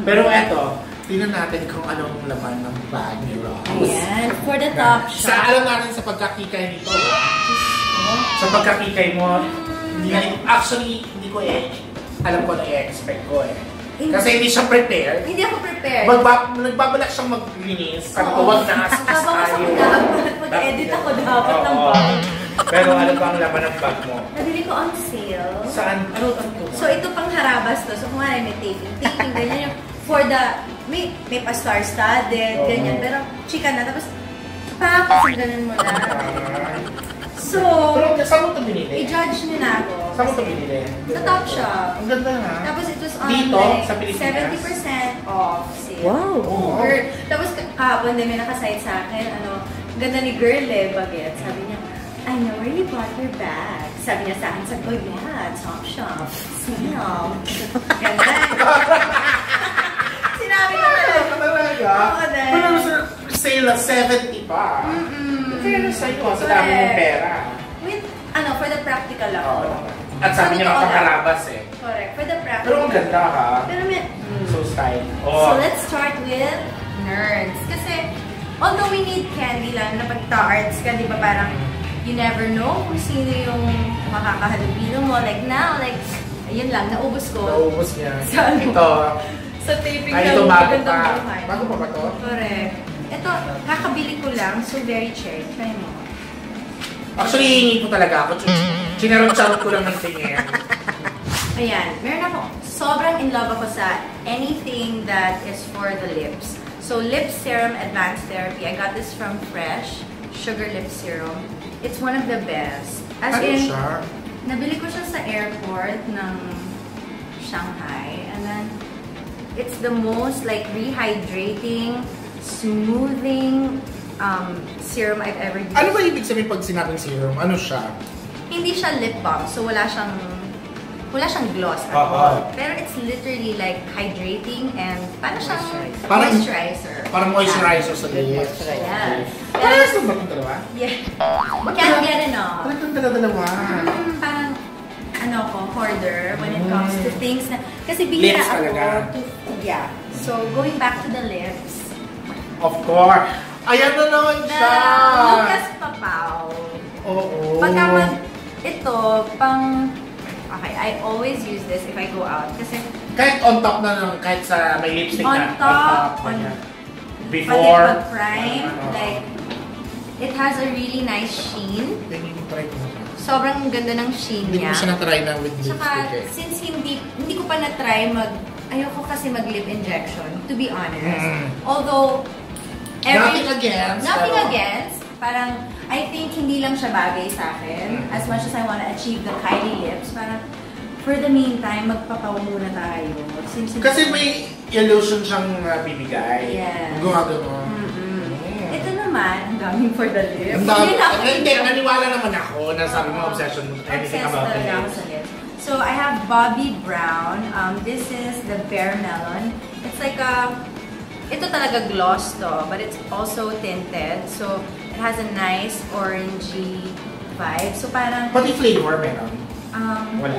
Pero eto, tingnan natin kung anong laman ng bag ni Ross. Ayan, for the top shot. Alam natin sa pagkakikay nito, sa pagkakikay mo, actually, hindi ko alam ko na i-expect ko Kasi hindi siya prepared. Hindi ako prepared. Nagbabalak siyang mag-release. Sabi ko, wag na asas tayo. Mag-edit ako dapat ng bag. Pero ano ba ang laman ng bag mo? Nabili ko on sale. Saan? So ito pang harabas to. So kung may taping. Taping, ganyan yung for the, may pa star-studded, ganyan. Pero chika na. Tapos, kasi ganun mo na. So, pero saan mo ito binili? I-judge nyo na ako. Saan mo ito binili? Sa Top Shop. Ang ganda na. Tapos it was on dito, like sa Pilipinas? 70% off sale. Wow! Tapos kahapon din may nakasite sa akin, ganda ni girl Baguette. Sabi niya, I know where you bought your bag. Sabi niya sa akin, sabi ko, yeah, Top Shop. Sale. Ganda. Sinabi ko talaga. Oo din. Pero sale na 70 pa. Kaya sa'yo, sa dami mong pera. With, for the practical lang. At sabi niya makakarabas Correct, for the practical. Pero ang ganda ha. Pero so style. So let's start with nerds. Kasi, although we need candy lang na pagta-arts ka, di ba parang you never know kung sino yung makakahalubilo mo. Like now, ayun lang, naubos ko. Naubos niya. Ito. Sa taping lang. Ito bago pa. Bago pa ba ito? Correct. Ito, kakabili ko lang, so very cherry. Try mo. Actually, hihingi ko talaga ako. Chinarot-charot ko lang ng tingin. Ayan, meron ako. Sobrang in love ako sa anything that is for the lips. So, Lip Serum Advanced Therapy. I got this from Fresh. Sugar Lip Serum. It's one of the best. As in, nabili ko siya sa airport ng Shanghai. And then, it's the most rehydrating, smoothing serum I've ever used. Ano ba ibig sabihin pag sinabing serum? Ano siya? Hindi siya lip balm, so wala siyang gloss at all. Pero it's literally hydrating and parang siyang moisturizer. Parang moisturizer sa lips. Yes. Parehas lang ba itong dalawa? Yeah. Can't get enough. Parang itong dalawa. Parang hoarder when it comes to things na, kasi bihira ako. Yeah. So, going back to the lips. Of course. Ayan na naman siya! Lucas Papaw. Oo. Ito, okay, I always use this if I go out. Kasi, kahit on top na kahit sa may lipstick on top, before, pag-prime, it has a really nice sheen. Sobrang ganda ng sheen niya. Hindi ko siya na-try na with lipstick. Tsaka, since hindi ko pa na-try ayoko kasi mag-lip injection, to be honest. Although, nothing against. Parang, I think hindi lang siya bagay sa akin. As much as I wanna achieve the Kylie lips, parang, for the meantime, magpapaw muna tayo. Kasi may illusion siyang bibigay. Yes. Gumagano. Ito naman, ang daming for the lips. Hindi, naniwala naman ako na sabi mo obsession with anything about the lips. So, I have Bobbi Brown. This is the Bare Melon. It's ito talaga gloss to, but it's also tinted. So, it has a nice orangey vibe. So, parang... Pati flavor meron? Wala.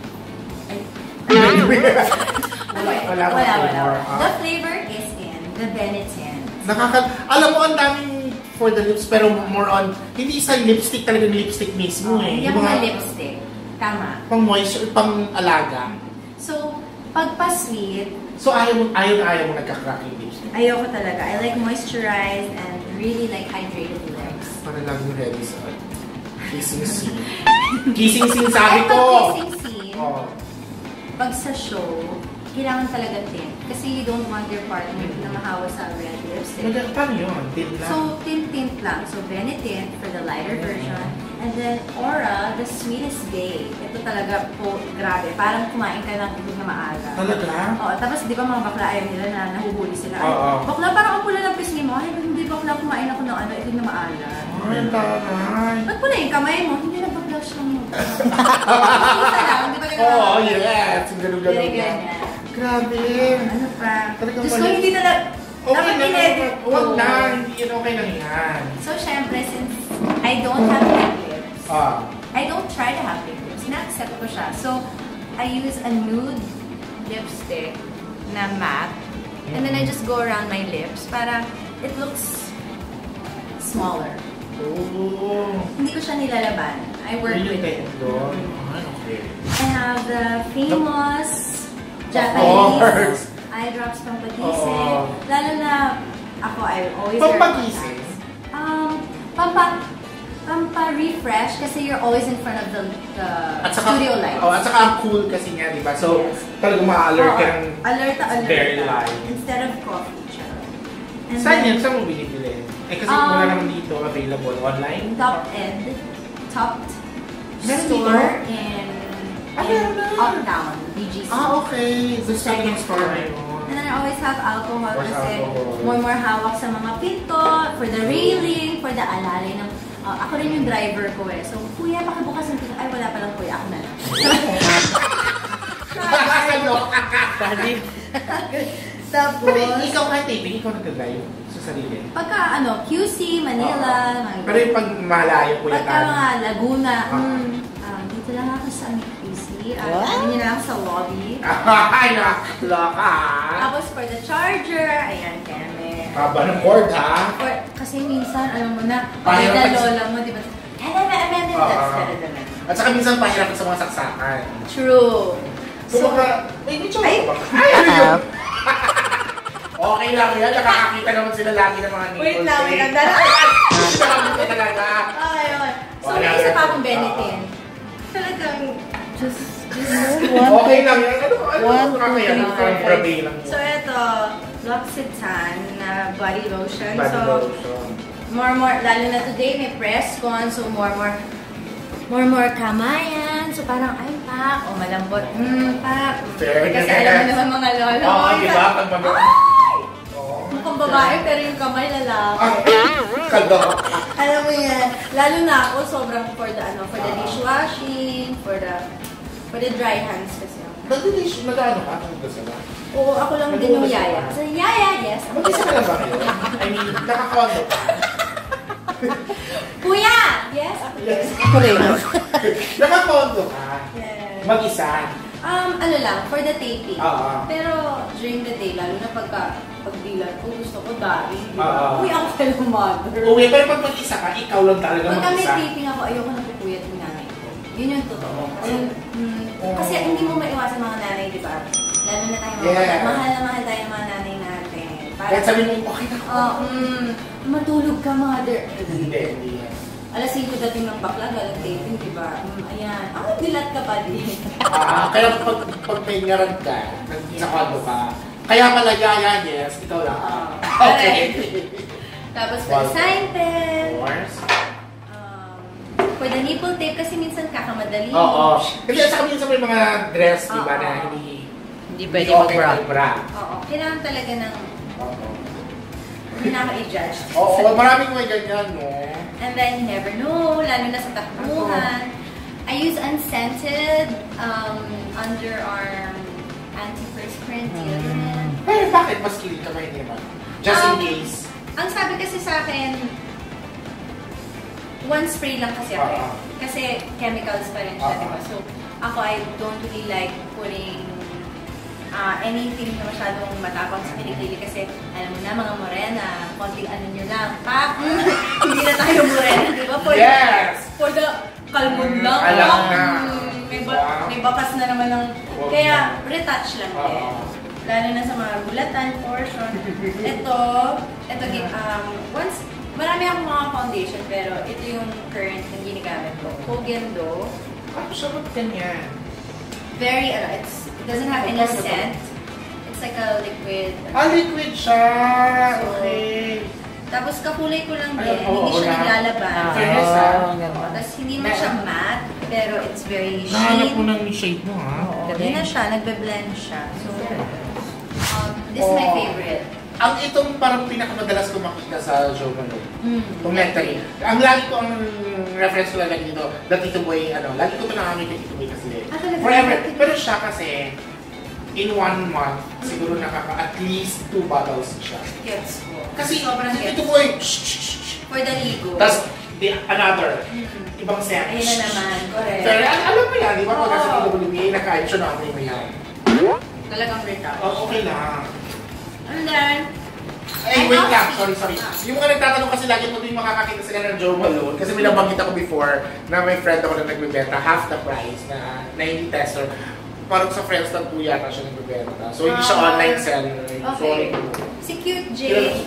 Wala. The flavor is in the Benetint. Alam mo, ang daming for the lips, pero more on, hindi sa lipstick talaga yung lipstick mismo Hindi ako na lipstick. Tama. Pang moisture, pang alaga. So, pag pa-sweet, so ayaw mo nagka-crack yung lipstick? Ayoko talaga. I like moisturized and really hydrated lips. Para laging ready sa kissing scene. Kissing scene, sabi ko! Kissing scene, pag sa show, kailangan talaga tint. Kasi you don't want your partner na mahawa sa red lipstick. Paano yun? Tint lang? So, tint lang. So, Benetint for the lighter version. And then, Aura, the sweetest day. Ito talaga po, grabe. Parang kumain ka ng tubig na maaga. Talaga? Oo. Tapos, di ba mga bakla ayaw nila na nahuhuli sila? Oo. Bakla, parang ang pula ng pisngi mo. Ay, hindi bakla kumain ako ng itig na maaga. Ay, ang taray. Ba't pula yung kamay mo? Hindi na bakla siyang mo. Isa lang, di ba ganun? Oo, yes. Ang ganun-ganun na. Grabe. Ano pa? Talagang Diyos ko, hindi na lang. Okay na lang. Huwag na. Hindi yun okay lang yan. So, syempre, since I don't have big lips, I don't try to have big lips. Na-accept ko siya. So, I use a nude lipstick na matte. And then I just go around my lips para it looks smaller. Oh. Hindi ko siya nilalaban. I work Yun yung with it. doon. Okay. I have the famous Of Japanese course. eye drops pampagising. Oo. Lalo na ako, I always wear Pampagising? contacts. Pampa-refresh kasi you're always in front of the At saka, studio lights. Oh, at saka ang cool kasi niya, di ba? So, Yes. talagang ma-alert ka ng Alert. very light. Instead of coffee. And Saan then, yan? Saan mo binibili? Eh kasi wala naman dito available online. Top Meron store dito? in meron na. Uptown, BGC. Okay. Doon sa Second store na floor. yun. And then I always have alcohol Of course, kasi alcohol. more hawak sa mga pinto, for the railing, for the alalay ng... ako rin yung driver ko eh. So, kuya, pakibukas ng pinto. Ay, wala palang kuya. Ako na lang. Nakakaloka ka. Tapos, Pero ikaw kahit taping, ikaw nag-drive sa sarili. pagka QC, Manila, mga Pero yung pag malayo po yung pagka mga Laguna, Ah. dito lang ako sa QC. Ano nyo lang ako sa lobby. Ay, nakakaloka. Tapos for the charger, ayan, keme. Haba ng cord ha? Kasi minsan, alam mo na, Pahirap na pag- lola mo, di ba? That's better than that. At saka minsan pahirap sa mga saksakan. True. So, may choice Ay! ba? Ay, ano yun? Okay lang yan. Nakakakita naman sila lagi ng mga nipple. Wait lang, tape. wait lang. Dala. Nakakita talaga. Ayun. So, Wala may isa rin. pa akong Benetton. Talagang, just Okay lang yan. Ano One, nakakaya? two, three, four, five. Grabe lang So, yun. ito, L'Occitane na body lotion. Body So, lotion. more, lalo na today, may press con, so more kamayan. So, parang, ay, pak, o malambot, pak. Fair. Kasi alam mo naman mga lolo. Oo, mga- di ba? Pag mag- Ay! Oo. Mukhang babae, pero yung kamay lalaki. Kaloka. Alam mo yan, lalo na ako, sobrang for the dishwashing, for the dry hands kasi ako. Nag-ano ka? Nag-gusto ka? Oo, ako lang din yung yaya. So, yaya, yes. Mag-isa ka na ba kayo? I mean, nakakondo ka? Kuya! Yes, ako din. Yes. Ako rin. Nakakondo ka? Yes. Mag-isa? Ano lang, for the taping. Oo. Pero during the day, lalo na pagbilan ko, gusto ko dahil. Oo. Uy, ako fellow mother. Uwi, pero pag mag-isa ka, ikaw lang talaga Pag kami mag-isa. taping ako, ayoko na pupuyat yung nanay ko. Yun yung totoo. Kasi, Oo. kasi hindi mo maiwasan mga nanay, di ba? Lalo na tayo mga Yeah. mahal na mahal tayo ng mga nanay natin. Kahit sabi mo, okay na ako. Matulog ka, mother. Hindi. Alas 5 dating ng bakla, galang taping, di ba? Ayan. Dilat ka pa din. Kaya pag may ngarag ka, sa kondo ka, kaya pala yaya, yes, ikaw lang. Oo. Okay. Tapos for the sign pen. Of course. For the nipple tape, kasi minsan kakamadali. Oo. Kasi sa kami sa may mga dress, di ba, Oo. na hindi Hindi pwede okay mag-bra. mag-bra. Oo. Kailangan talaga ng, Oo. hindi na ako i-judge. Oo, maraming may ganyan, no? And then, you never know, lalo na sa takbuhan. I use unscented underarm antiperspirant deodorant. Pero bakit mas kilig ka ba hindi naman? Just in case. Ang sabi kasi sa akin, one spray lang kasi ako eh. Oo. Kasi chemicals pa rin siya, di ba? So, ako, I don't really like putting anything na masyadong matapang sa kilikili kasi alam mo na mga morena, konting ano nyo lang, pak! Hindi na tayo morena, di ba? Yes! For the kalmon lang. Alam pak! na. May may bakas na naman ng... Wow. Kaya, retouch lang din. Oo. Lalo na sa mga bulatan, portion. Ito, once, marami akong mga foundation, pero ito yung current na ginagamit ko. Hogan Do. Ano siya ganyan? Very, it doesn't have any scent. It's like a liquid. Liquid siya! So, Okay. Tapos kakulay ko lang din, Ay, oo, hindi siya na. naglalaban. Fairness, Tapos hindi man siya matte, pero it's very Nahanap mo sheen. ng shade mo, ha? Hindi na siya, nagbe-blend siya. So, this is my favorite. Ang itong parang pinakamadalas ko makita sa show mo, itong nectarine. Ang lagi ko, ang reference ko lagi dito, the Tito Boy, lagi ko ito nakamit yung Tito Boy kasi. Talaga? Forever. Pero siya kasi, in 1 month, siguro at least 2 bottles siya. Gets ko. Kasi, Sobrang yung gets. Tito Boy, shh. For the ligo. Tapos, another, ibang scent. Ayun na naman, correct. Pero alam mo yan, di ba? Pag nasa Oo. TWA, nakain siya na ako mo yan. Talagang retouch. Okay lang. And then, Ay, wait lang. Sorry. Yung mga nagtatanong kasi lagi mo din makakakita sila ng Joe Malone. Kasi may nabanggit ako before na may friend ako na nagbibenta half the price na hindi tester. Parang sa friends lang po yata siya nagbibenta. So, hindi siya online seller. Okay. Si Cute Jade.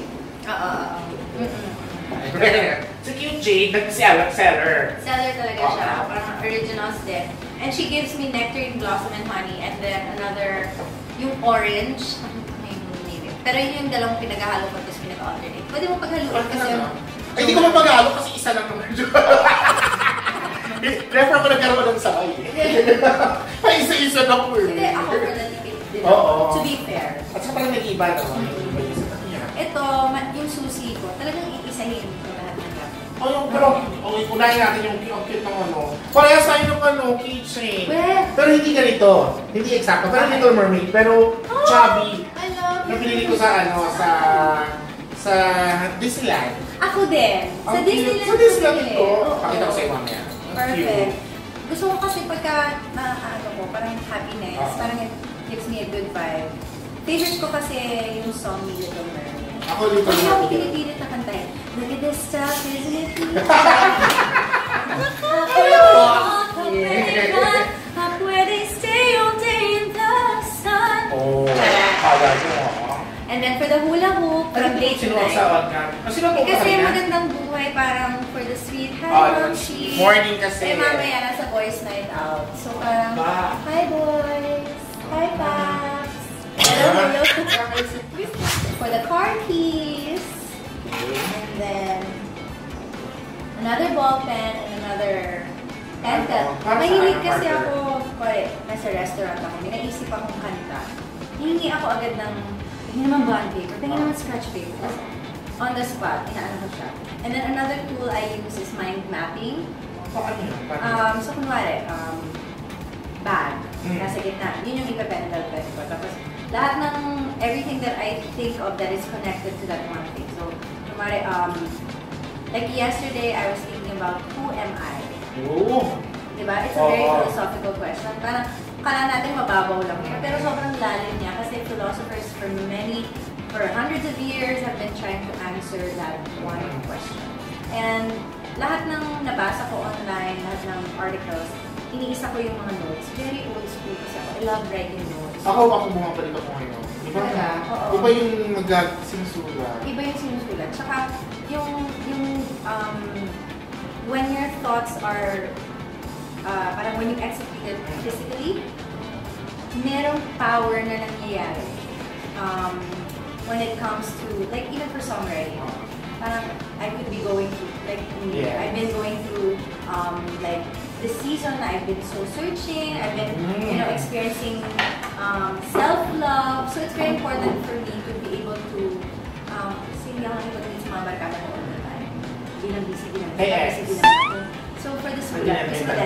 Si Cute Jade, nag-seller. Seller talaga siya. Parang originals din. And she gives me nectarine blossom and honey. And then another, yung orange. Pero yun yung dalawang pinaghahalo ko tapos pinag-alternate. Pwede mo paghaluin kasi yung... Ay, hindi ko mapaghalo kasi isa lang naman. Prefer ko nagkaroon ng sabay. Ay, isa-isa na po eh. Hindi, ako for the tipid din. To be fair. At saka parang nag-iba naman. Ito, yung susi ko, talagang iisahin ko lahat ng gamit. Pero, unahin natin yung cute ng ano. Parehas tayo ng keychain. Pero hindi ganito. Hindi eksakto. Pero Little Mermaid. Pero chubby. Na pinili ko sa sa Disneyland. Ako din. Sa Disneyland. Sa Disneyland ito. Pakita ko sa iyo mamaya. Perfect. Gusto ko kasi pagka parang happiness, parang it gives me a good vibe. Favorite ko kasi yung song ni Little Mermaid. Ako Little Mermaid. Ako pinipilit na kantahin. Look at this stuff, isn't it? Up where they stay all day in the sun. Oh, kaya nyo. And then for the hula hoop, from day to night. Kasi magandang buhay, parang for the sweet high she. Morning kasi. Eh mamaya nasa boys night out. So parang, hi boys, hi paps. Hello. For the car keys. And then, another ball pen and another pencil. Mahilig kasi ako, nasa restaurant ako, may naisip akong kanta. Hihingi ako agad ng, hindi naman bond paper, hindi naman scratch paper. Tapos, on the spot, inaano ko siya. And then another tool I use is mind mapping. So, kunwari, bag, nasa gitna. Yun yung ipa-pendal ko. Tapos, lahat ng everything that I think of that is connected to that one thing. So, kunwari, like yesterday, I was thinking about who am I? Oh. Diba? It's a very philosophical question. Parang, kala natin mababaw lang. Pero sobrang lalim niya kasi philosophers for hundreds of years have been trying to answer that one question. And lahat ng nabasa ko online, lahat ng articles, iniisa ko yung mga notes. Very old school kasi ako. I love writing notes. Ako bumabalik ako ngayon. Iba yung sinusulat. Iba yung sinusulat. Tsaka yung when your thoughts are parang when you execute it physically, merong power na nangyayari. When it comes to, like even for songwriting, parang I could be going through, like I've been going through like this season, I've been so searching, I've been experiencing self-love. So it's very important for me to be able to hindi ako nakipag-meet sa mga barkada ko all the time. Bilang busy. So for the sulat,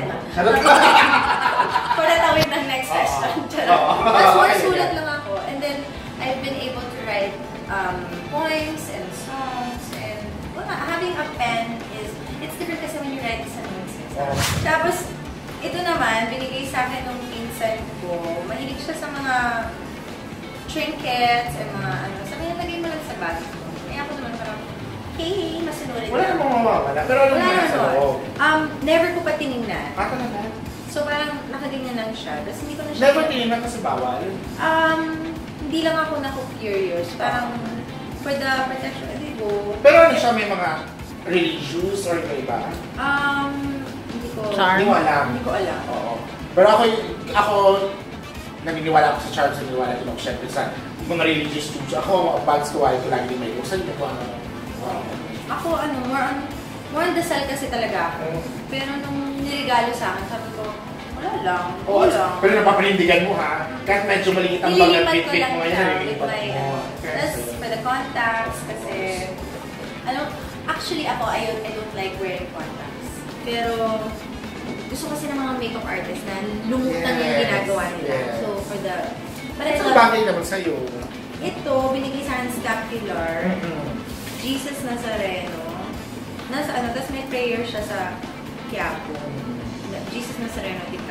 for the tawid ng next question. Tapos more sulat lang ako. And then I've been able to write poems and songs. And having a pen it's different kasi when you write sa notes. Tapos, ito naman, binigay sa akin ng pinsan ko. Mahilig siya sa mga trinkets and mga Sabi niya, lagay mo lang sa bag ko. Kaya ako naman parang, hey, masunurin. Wala namang mawawala. Pero alam mo na sa loob. Never ko pa tinignan. Ata naman. So parang nakaganyan lang siya. Tapos hindi ko na siya... Never tinignan kasi bawal? Hindi lang ako naku-curious. Parang, for the protection, hindi ko. Pero ano siya, may mga religious or iba? Hindi ko alam. Hindi ko alam. Oo. Pero ako naniniwala ako sa Charles, naniniwala din ako syempre sa mga religious tools. Ako, bags ko, ito lagi din may usan. Hindi ko Ako, more on dasal kasi talaga ako. Pero nung niregalo sa akin, sabi ko, wala lang. Pero napapanindigan mo ha? Kahit medyo maliit ang bagal bit-bit mo ngayon, nalilipat mo. Tapos, for the contacts, kasi, actually ako, I don't like wearing contacts. Pero, gusto kasi ng mga makeup artists na lumutan yung ginagawa nila. So, for the... Saan bagay naman sa'yo? Ito, binigay sa akin scapular. Jesus Nazareno. Tapos may prayer siya sa Quiapo. Jesus Nazareno,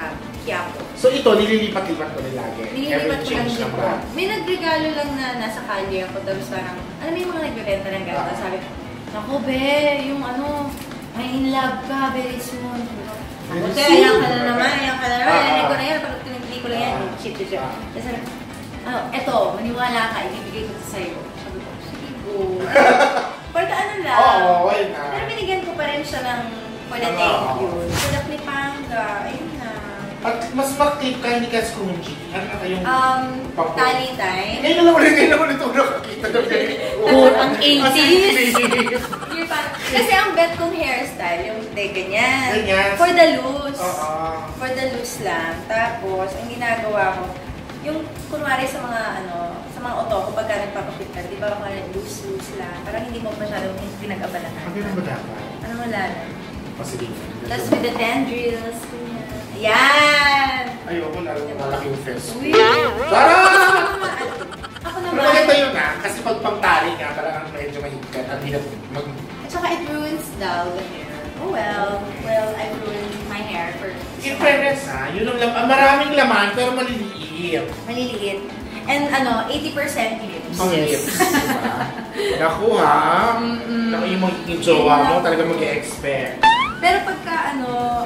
Quiapo. So ito, nililipat-lipat ko rin lagi. Nililipat ko lang change din ng po. brand. May nagregalo lang na nasa kalye ako. Tapos parang, alam mo yung mga nagbebenta ng ganito. Sabi ko, naku be, yung ano, may in love ka very soon. Ako, te, ayan ka na naman, ayan ka na naman. Narinig ko na yan, pag tinigli ko lang yan. Shit. Tapos sabi, eto, maniwala ka, ibibigay ko ito sa'yo. Sabi ko, sige go. Pagka ano lang. Oo, why not? Pero binigyan ko pa rin siya ng for the thank you. For the Clipanga, ayun na. At mas mag-clip ka, hindi ka scrunchie. Ano na kayong Tally time. Ngayon lang ulit ito nakakita na Ang 80s. Yung kasi ang bet kong hairstyle, yung ganyan. For the loose. For the loose lang. Tapos, ang ginagawa ko, yung kunwari sa mga sa mga auto, kung pagka nagpapakit ka, di ba ako loose lang. Parang hindi mo masyadong pinag-abalahan. Ano ba dapat? Ano wala na. Positive. Tapos with the tendrils. Yan! Ayoko, lalo yung malaki yung face. Uy! Sarap! Ako Pero naman. maganda yun kasi pag pangtali ka, talagang medyo mahigkat. Ang hirap mag... At saka it ruins daw the hair. Oh well. Well, I ruined my hair for... In fairness yun ang laman. Maraming laman, pero maliliit. Maliliit. And 80% lips. Ang lips. Diba? Naku ha. Naku yung magiging jowa mo, talagang mag-e-expect. Pero pagka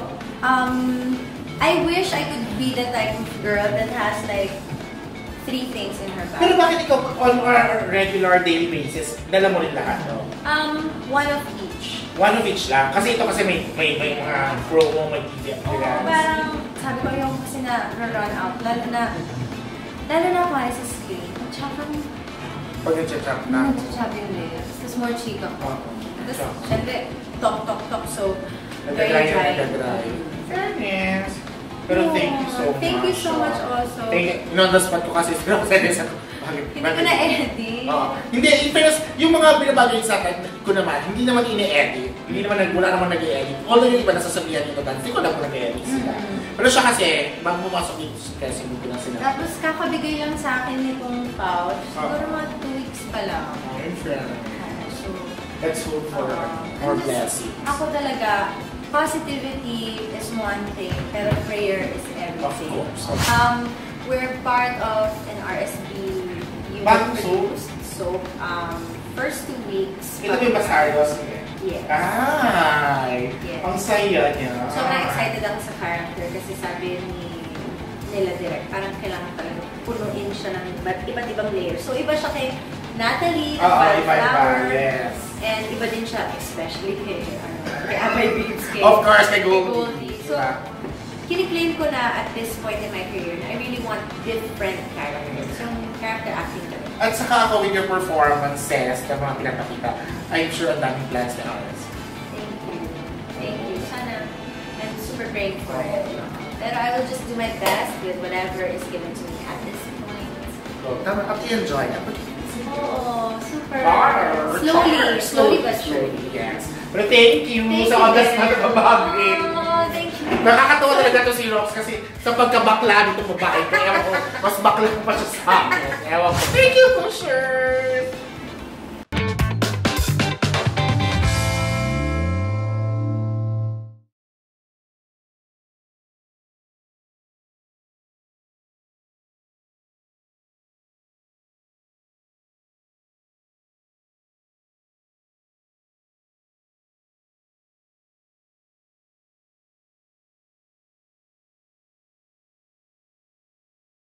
I wish I could be the type of girl that has like 3 things in her bag. Pero bakit ikaw on a regular daily basis, dala mo rin lahat, no? One of each. One of each lang. Kasi ito kasi may mga promo, may TV appearance. Parang sabi ko yung kasi na-run out. Lalo na ako sa skin. At saka Pag nag-chat na. nag-chop yung lips. Tapos more chika ko. Tapos Chop. syempre, talk. So, very Nagdadry. dry. Fairness. Pero thank you so much. Thank you so much also. On the spot ko kasi sila ko sa Hindi ko na-edit. Hindi, in fairness, yung mga binabagay sa akin ko naman, hindi naman ini-edit. Hindi naman, wala naman nag-i-edit. Although yung iba nasasabihan nito dahil, hindi ko lang nag-i-edit sila. Pero siya kasi, bago pumasok dito kasi hindi ko lang sila. Tapos kakabigay lang sa akin nitong pouch. Siguro mga 2 weeks pa lang. In fairness. So, Let's hope for more blessings. ako talaga, positivity is one thing, pero prayer is everything. Of course. We're part of an RSB Bagong unit soap. First 2 weeks. Ito yung Bastardos. Yes. Ay! Yes. Ang saya niya. Sobrang excited ako sa character kasi sabi nila direct, parang kailangan talaga punuin siya ng iba't ibang layers. So iba siya kay Natalie, iba, yes. And iba din siya, especially kay Abay Babes, Of course, kay Goldie. Goldie. So, kiniklaim ko na at this point in my career na I really want different characters. Yung character acting talaga. At saka ako with your performances na mga pinapakita, I'm sure ang daming plans na ours. Thank you. Thank you. Sana, I'm super praying for it. Pero I will just do my best with whatever is given to me at this point. So, tama, up to enjoy na. Oo, super. Far. Slowly but surely. Yes. Pero thank you sa oras na nababagin. Oh, thank you. Nakakatawa talaga to si Rox kasi sa pagkabakla nito babae, kaya ako, mas bakla pa siya sa akin. Ewan ko. Thank you, Pushers!